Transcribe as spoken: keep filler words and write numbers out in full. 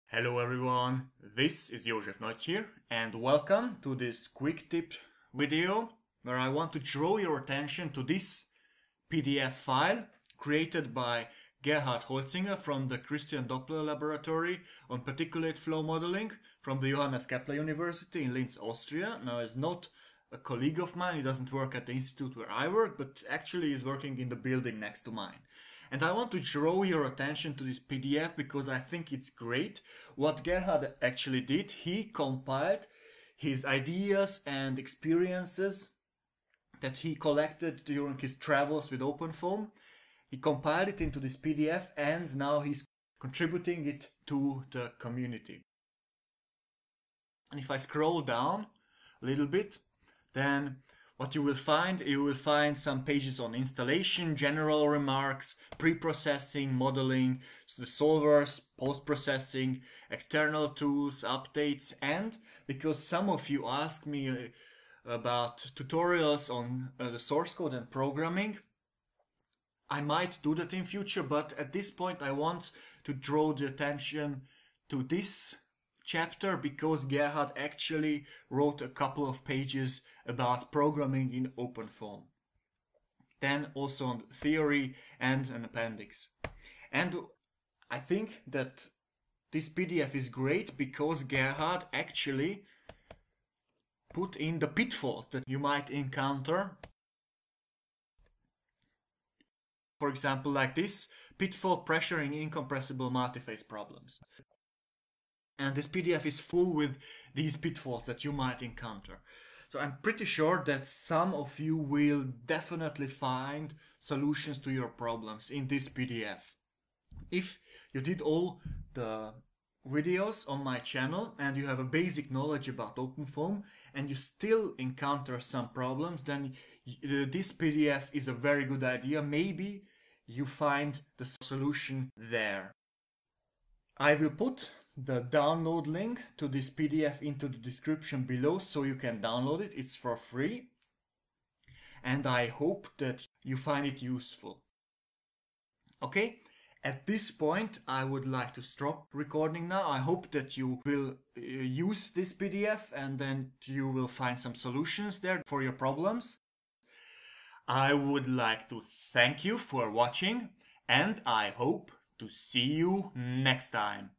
Hello everyone, this is Gerhard here and welcome to this quick tip video where I want to draw your attention to this P D F file created by Gerhard from the Christian Doppler Laboratory on particulate flow modeling from the Johannes Kepler University in Linz, Austria. Now, he's not a colleague of mine, he doesn't work at the institute where I work, but actually is working in the building next to mine. And I want to draw your attention to this P D F because I think it's great. What Gerhard actually did, he compiled his ideas and experiences that he collected during his travels with OpenFOAM. He compiled it into this P D F and now he's contributing it to the community. And if I scroll down a little bit, then what you will find, you will find some pages on installation, general remarks, pre-processing, modeling, the solvers, post-processing, external tools, updates, and because some of you asked me uh, about tutorials on uh, the source code and programming, I might do that in future, but at this point I want to draw the attention to this chapter because Gerhard actually wrote a couple of pages about programming in OpenFOAM. Then also on theory and an appendix. And I think that this P D F is great because Gerhard actually put in the pitfalls that you might encounter. For example, like this, pitfall pressure in incompressible multiphase problems. And this P D F is full with these pitfalls that you might encounter. So I'm pretty sure that some of you will definitely find solutions to your problems in this P D F. If you did all the videos on my channel and you have a basic knowledge about OpenFOAM and you still encounter some problems, then this P D F is a very good idea. Maybe you find the solution there. I will put the download link to this P D F into the description below so you can download it. It's for free. And I hope that you find it useful. Okay, at this point I would like to stop recording now. I hope that you will uh, use this P D F and then you will find some solutions there for your problems. I would like to thank you for watching and I hope to see you next time.